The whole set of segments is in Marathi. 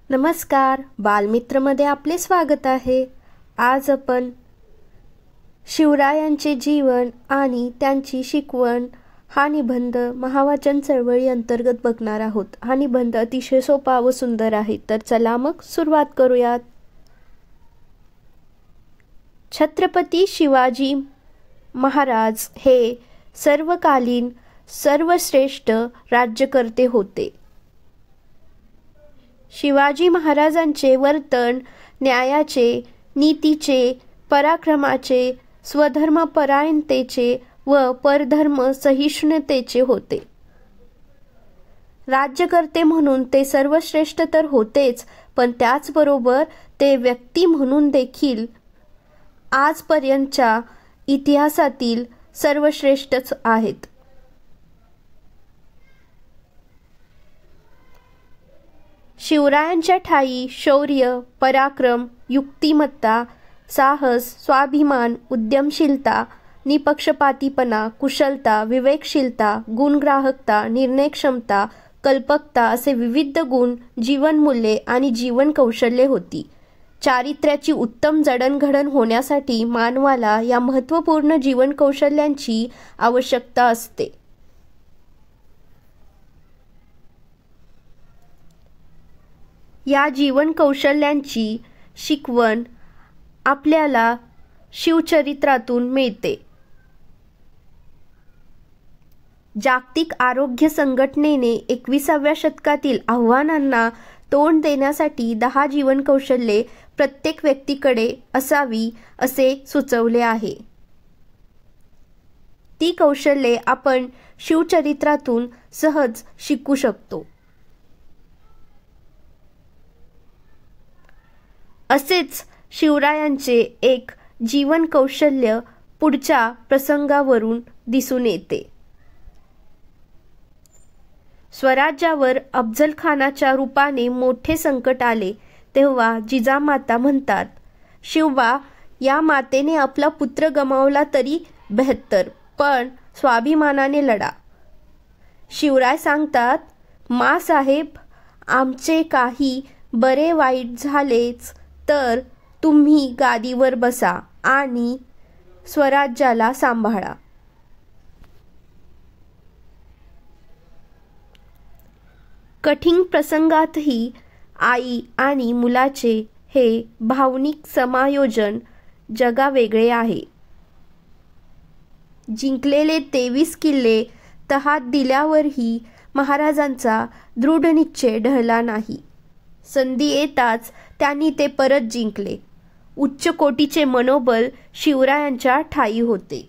नमस्कार, बालमित्रमध्ये आपले स्वागत आहे। आज आपण शिवरायांचे जीवन आणि त्यांची शिकवण हा निबंध महावाचन चळवळी अंतर्गत बघणार आहोत। हा निबंध अतिशय सोपा व सुंदर आहे, तर चला मग सुरुवात करूयात। छत्रपती शिवाजी महाराज हे सर्वकालीन सर्वश्रेष्ठ राज्यकर्ते होते। शिवाजी महाराजांचे वर्तन न्यायाचे, नीतीचे, पराक्रमाचे, स्वधर्मपरायणतेचे व परधर्म सहिष्णुतेचे होते। राज्यकर्ते म्हणून ते सर्वश्रेष्ठ तर होतेच, पण त्याचबरोबर ते व्यक्ती म्हणून देखील आजपर्यंतच्या इतिहासातील सर्वश्रेष्ठच आहेत। शिवरायांच्या ठायी शौर्य, पराक्रम, युक्तिमत्ता, साहस, स्वाभिमान, उद्यमशीलता, निपक्षपातीपणा, कुशलता, विवेकशीलता, गुणग्राहकता, निर्णयक्षमता, कल्पकता असे विविध गुण, जीवनमूल्ये आणि जीवन कौशल्ये होती। चारित्र्याची उत्तम जडणघडण होण्यासाठी मानवाला या महत्त्वपूर्ण जीवन कौशल्यांची आवश्यकता असते। या जीवन कौशल्यांची शिकवण आपल्याला शिवचरित्रातून मिळते। जागतिक आरोग्य संघटनेने 21व्या शतकातील आव्हानांना तोंड देण्यासाठी 10 जीवन कौशल्ये प्रत्येक व्यक्तीकडे असावी असे सुचवले आहे। ती कौशल्ये आपण शिवचरित्रातून सहज शिकू शकतो। असेच शिवरायांचे एक जीवन कौशल्य पुढच्या प्रसंगावरून दिसून येते। स्वराज्यावर अफजल खानाच्या रूपाने मोठे संकट आले तेव्हा जिजामाता म्हणतात, शिवबा, या मातेने आपला पुत्र गमावला तरी बेहत्तर, पण स्वाभिमानाने लढा। शिवराय सांगतात, मा साहेब, आमचे काही बरे वाईट झालेच तर तुम्ही गादीवर बसा आणि स्वराज्याला सांभाळा। कठीण प्रसंगातही आई आणि मुलाचे हे भावनिक समायोजन जगावेगळे आहे। जिंकलेले 23 किल्ले तहात दिल्यावरही महाराजांचा दृढनिश्चय ढळला नाही। संधी येताच त्यांनी ते परत जिंकले। उच्च कोटीचे मनोबल शिवरायांच्या ठायी होते।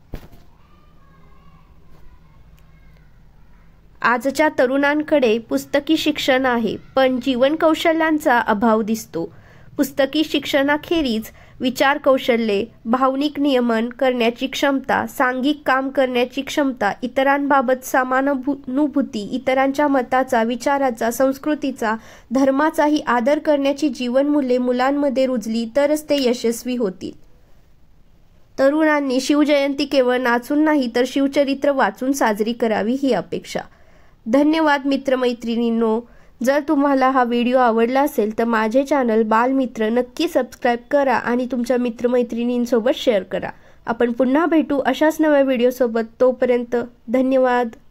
आजच्या तरुणांकडे पुस्तकी शिक्षण आहे, पण जीवन कौशल्यांचा अभाव दिसतो। पुस्तकी शिक्षणाखेरीज विचार कौशल्ये, भावनिक नियमन करण्याची क्षमता, सांघिक काम करण्याची क्षमता, इतरांबाबत समानुभूती, इतरांच्या मताचा, विचाराचा, संस्कृतीचा, धर्माचाही आदर करण्याची जीवनमूल्ये मुलांमध्ये रुजली तरच ते यशस्वी होतील। तरुणांनी शिवजयंती केवळ नाचून नाही तर शिवचरित्र वाचून साजरी करावी ही अपेक्षा। धन्यवाद मित्रमैत्रिणींनो। जर तुम्हाला हा व्हिडिओ आवडला असेल तर माझे चॅनल बालमित्र नक्की सबस्क्राईब करा आणि तुमच्या मित्रमैत्रिणींसोबत शेअर करा। आपण पुन्हा भेटू अशाच नव्या व्हिडिओसोबत। तोपर्यंत धन्यवाद।